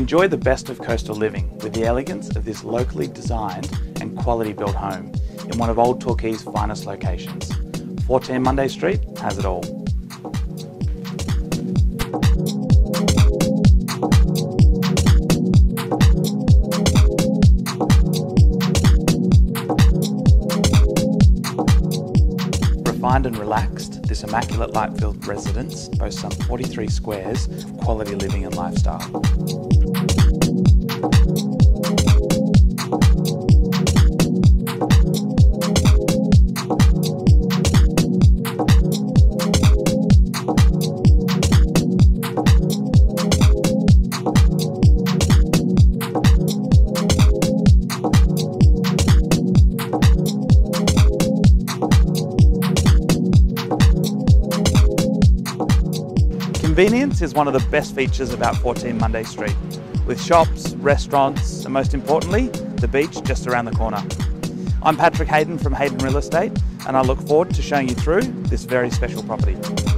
Enjoy the best of coastal living with the elegance of this locally designed and quality built home in one of Old Torquay's finest locations. 14 Monday Street has it all. Refined and relaxed, this immaculate light-filled residence boasts some 43 squares of quality living and lifestyle. Convenience is one of the best features about 14 Monday Street, with shops, restaurants, and most importantly, the beach just around the corner. I'm Patrick Hayden from Hayden Real Estate, and I look forward to showing you through this very special property.